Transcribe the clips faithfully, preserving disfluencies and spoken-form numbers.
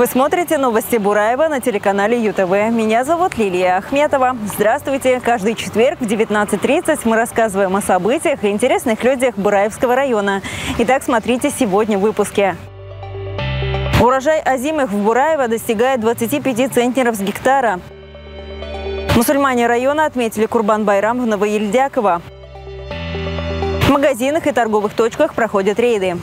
Вы смотрите новости Бураева на телеканале ю тэ вэ. Меня зовут Лилия Ахметова. Здравствуйте! Каждый четверг в девятнадцать тридцать мы рассказываем о событиях и интересных людях Бураевского района. Итак, смотрите сегодня в выпуске. Урожай озимых в Бураево достигает двадцати пяти центнеров с гектара. Мусульмане района отметили Курбан-Байрам в Новоельдяково. В магазинах и торговых точках проходят рейды.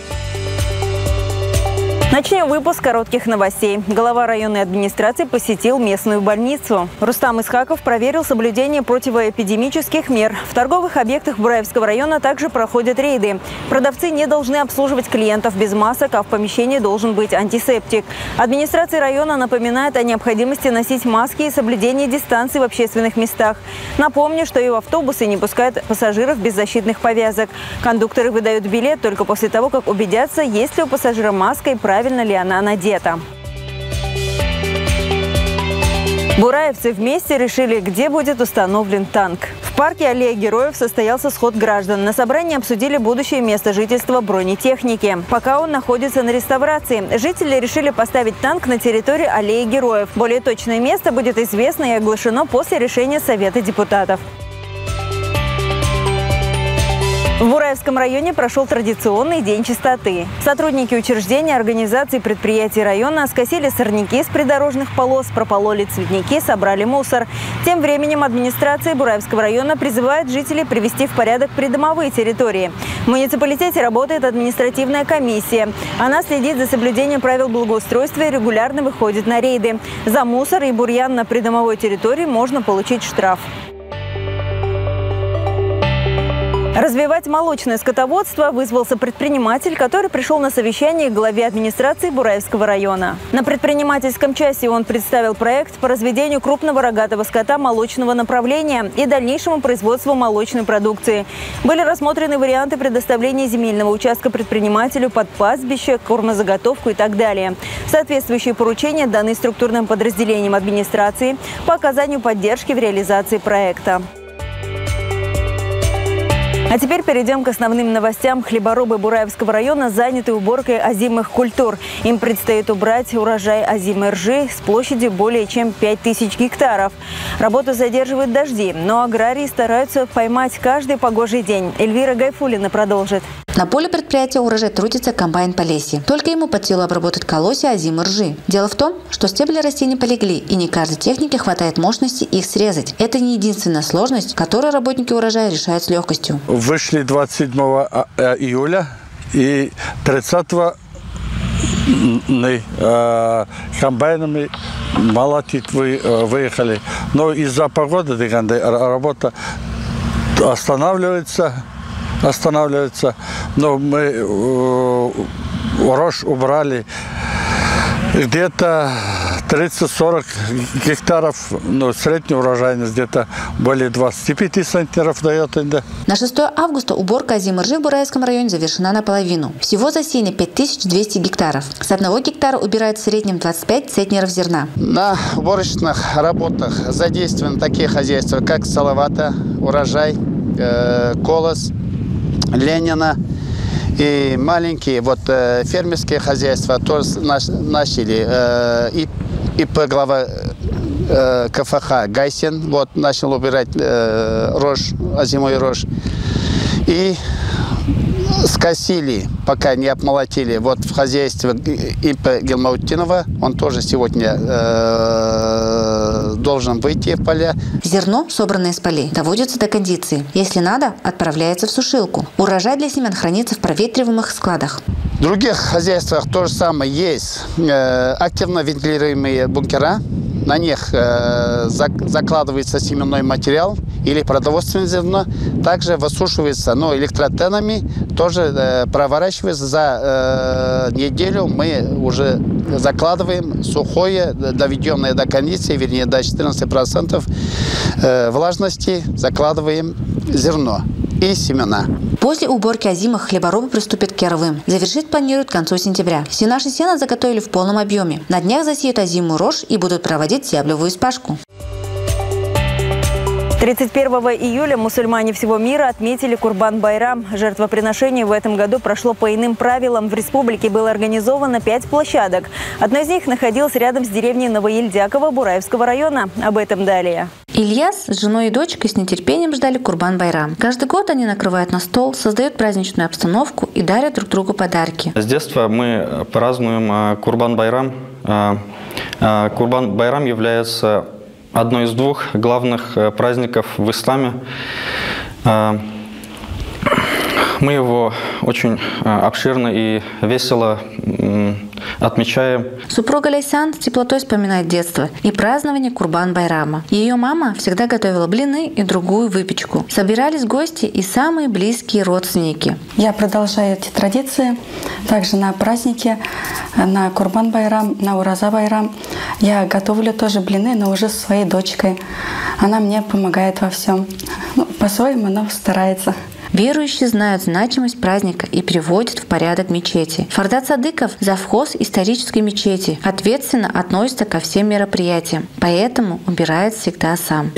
Начнем выпуск с коротких новостей. Глава районной администрации посетил местную больницу. Рустам Исхаков проверил соблюдение противоэпидемических мер. В торговых объектах Бураевского района также проходят рейды. Продавцы не должны обслуживать клиентов без масок, а в помещении должен быть антисептик. Администрация района напоминает о необходимости носить маски и соблюдении дистанции в общественных местах. Напомню, что и в автобусы не пускают пассажиров без защитных повязок. Кондукторы выдают билет только после того, как убедятся, есть ли у пассажира маска и правильно Правильно ли она надета. Бураевцы вместе решили, где будет установлен танк. В парке Аллея Героев состоялся сход граждан. На собрании обсудили будущее место жительства бронетехники. Пока он находится на реставрации, жители решили поставить танк на территории Аллеи Героев. Более точное место будет известно и оглашено после решения Совета депутатов. В Бураевском районе прошел традиционный день чистоты. Сотрудники учреждений, организаций и предприятий района скосили сорняки с придорожных полос, пропололи цветники, собрали мусор. Тем временем администрация Бураевского района призывает жителей привести в порядок придомовые территории. В муниципалитете работает административная комиссия. Она следит за соблюдением правил благоустройства и регулярно выходит на рейды. За мусор и бурьян на придомовой территории можно получить штраф. Развивать молочное скотоводство вызвался предприниматель, который пришел на совещание к главе администрации Бураевского района. На предпринимательском часе он представил проект по разведению крупного рогатого скота молочного направления и дальнейшему производству молочной продукции. Были рассмотрены варианты предоставления земельного участка предпринимателю под пастбище, кормозаготовку и так далее. Соответствующие поручения даны структурным подразделениям администрации по оказанию поддержки в реализации проекта. А теперь перейдем к основным новостям. Хлеборобы Бураевского района заняты уборкой озимых культур. Им предстоит убрать урожай озимой ржи с площади более чем пять тысяч гектаров. Работу задерживают дожди, но аграрии стараются поймать каждый погожий день. Эльвира Гайфуллина продолжит. На поле предприятия урожай трудится комбайн Полесье. Только ему под силу обработать колосья озимой ржи. Дело в том, что стебли растений полегли, и не каждой технике хватает мощности их срезать. Это не единственная сложность, которую работники урожая решают с легкостью. Вышли двадцать седьмого июля и тридцатого э, комбайнами молотить вы, э, выехали. Но из-за погоды работа останавливается. останавливается. Но мы э, рожь убрали где-то тридцать-сорок гектаров, ну, средняя урожайность где-то более двадцати пяти центнеров дает. На шестое августа уборка озимой ржи в Бураевском районе завершена наполовину. Всего засеяно пять тысяч двести гектаров. С одного гектара убирают в среднем двадцать пять центнеров зерна. На уборочных работах задействованы такие хозяйства, как Салавата, Урожай, э, Колос, Ленина. И маленькие вот э, фермерские хозяйства тоже начали. Э, и, и по глава э, ка эф ха Гайсин вот, начал убирать э, рожь, озимой рожь. И скосили, пока не обмолотили, вот в хозяйстве Ипа Гилмаутдинова. Он тоже сегодня э, должен выйти в поля. Зерно, собранное из полей, доводится до кондиции. Если надо, отправляется в сусилку. Урожай для семян хранится в проветриваемых складах. В других хозяйствах то же самое есть. Э, активно вентилируемые бункера. На них э, зак закладывается семенной материал или продовольственное зерно. Также высушивается, но электротенами тоже э, проворачивается. За э, неделю мы уже закладываем сухое, доведенное до кондиции, вернее до четырнадцати процентов э, влажности, закладываем зерно и семена. После уборки озимых хлеборобы приступят к яровым. Завершить планируют к концу сентября. Все наши сено заготовили в полном объеме. На днях засеют озимую рожь и будут проводить стеблевую спашку. тридцать первого июля мусульмане всего мира отметили Курбан-Байрам. Жертвоприношение в этом году прошло по иным правилам. В республике было организовано пять площадок. Одна из них находилась рядом с деревней Новоельдяково Бураевского района. Об этом далее. Ильяс с женой и дочкой с нетерпением ждали Курбан-Байрам. Каждый год они накрывают на стол, создают праздничную обстановку и дарят друг другу подарки. С детства мы празднуем Курбан-Байрам. Курбан-Байрам является одной из двух главных праздников в исламе. Мы его очень обширно и весело отмечаем. Супруга Лейсан с теплотой вспоминает детство и празднование Курбан-Байрама. Ее мама всегда готовила блины и другую выпечку. Собирались гости и самые близкие родственники. Я продолжаю эти традиции. Также на праздники, на Курбан-Байрам, на Ураза-Байрам я готовлю тоже блины, но уже со своей дочкой. Она мне помогает во всем. Ну, по-своему, но старается. Верующие знают значимость праздника и приводят в порядок мечети. Фардат Садыков, завхоз исторической мечети, ответственно относится ко всем мероприятиям, поэтому убирает всегда сам.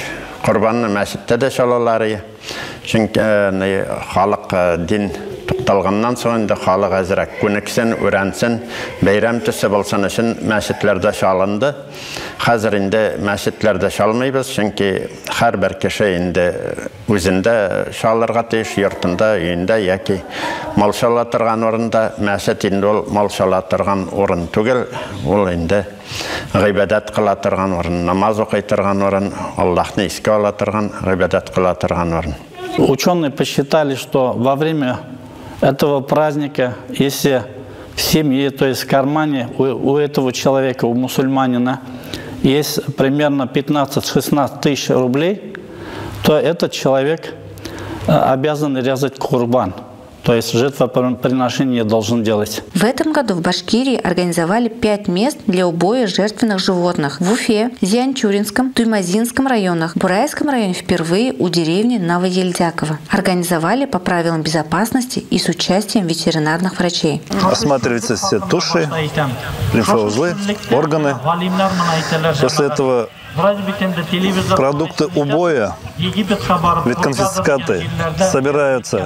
Талганнан соң да халық әзірәк күніксен, үрәнсен, бәйрәм төсі болсан үшін мәсетлерді шалынды. Қазір енді мәсетлерді шалмайбыз, чөнки һәр бір кеше енді өзінде шалырға тиеш, йортында, үйінде, яки мал шала тұрған орында, мәсет енді ол мал шала тұрған орын түгел, ол енді ғибадат қыла тұрған орын, намаз оқи тұрған орын, Аллахны еске ала тұрған, ғибадат қыла тұрған орын. Ученые посчитали, что во время этого праздника, если в семье, то есть в кармане у, у этого человека, у мусульманина, есть примерно пятнадцать-шестнадцать тысяч рублей, то этот человек обязан резать курбан. То есть жертвоприношение должен делать. В этом году в Башкирии организовали пять мест для убоя жертвенных животных. В Уфе, Зианчуринском, Туймазинском районах, Бурайском районе впервые у деревни Новоельдяково. Организовали по правилам безопасности и с участием ветеринарных врачей. Осматриваются все туши, лимфоузлы, органы. После этого продукты убоя, ветконфискаты собираются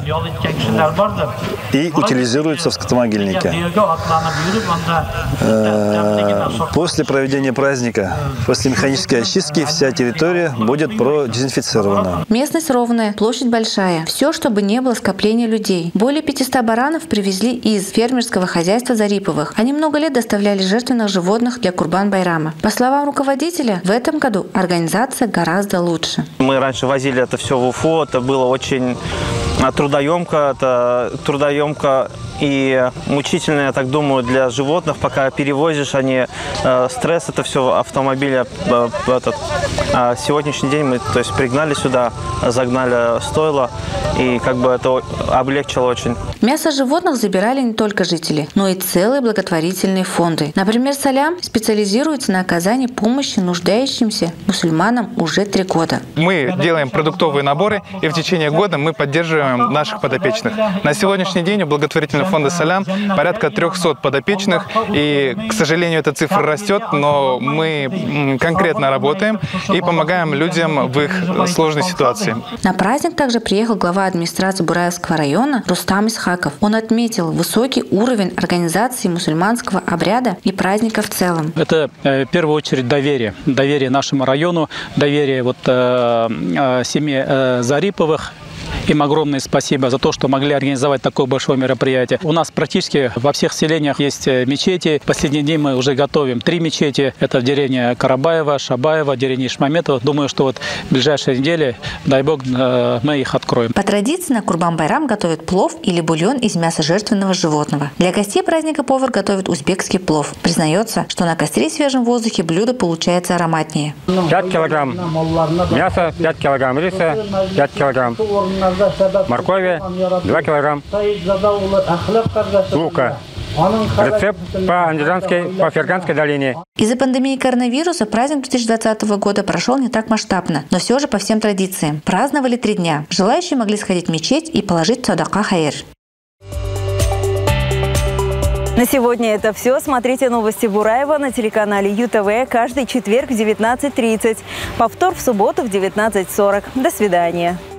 и утилизируются в скотомогильнике. После проведения праздника, после механической очистки, вся территория будет продезинфицирована. Местность ровная, площадь большая. Все, чтобы не было скопления людей. Более пятисот баранов привезли из фермерского хозяйства Зариповых. Они много лет доставляли жертвенных животных для Курбан-Байрама. По словам руководителя, в этом году организация гораздо лучше. Мы раньше возили это все в Уфу, это было очень трудоемко, это трудоемко и мучительно, я так думаю, для животных, пока перевозишь, они э, стресс, это все автомобиля. Э, этот. А сегодняшний день мы, то есть, пригнали сюда, загнали стойло, и как бы это облегчило очень. Мясо животных забирали не только жители, но и целые благотворительные фонды. Например, Салям специализируется на оказании помощи нуждающимся мусульманам уже три года. Мы делаем продуктовые наборы, и в течение года мы поддерживаем наших подопечных. На сегодняшний день у благотворительного фонда «Салям» порядка трёхсот подопечных, и, к сожалению, эта цифра растет, но мы конкретно работаем и помогаем людям в их сложной ситуации. На праздник также приехал глава администрации Бураевского района Рустам Исхаков. Он отметил высокий уровень организации мусульманского обряда и праздника в целом. Это в первую очередь доверие. Доверие нашему району, доверие вот, э, э, семье э, Зариповых. Им огромное спасибо за то, что могли организовать такое большое мероприятие. У нас практически во всех селениях есть мечети. В последние дни мы уже готовим три мечети. Это в деревне Карабаева, Шабаева, деревне Ишмаметова. Думаю, что вот в ближайшие недели, дай бог, мы их откроем. По традиции на Курбан-Байрам готовят плов или бульон из мяса жертвенного животного. Для гостей праздника повар готовит узбекский плов. Признается, что на костре в свежем воздухе блюдо получается ароматнее. пять килограмм мяса, пять килограмм риса, пять килограмм моркови, два килограмма лука. Рецепт по Андижанской, по Ферганской долине. Из-за пандемии коронавируса праздник две тысячи двадцатого года прошел не так масштабно, но все же по всем традициям. Праздновали три дня. Желающие могли сходить в мечеть и положить садака хайр. На На сегодня это все. Смотрите новости Бураева на телеканале Ю Тэ Вэ каждый четверг в девятнадцать тридцать. Повтор в субботу в девятнадцать сорок. До свидания.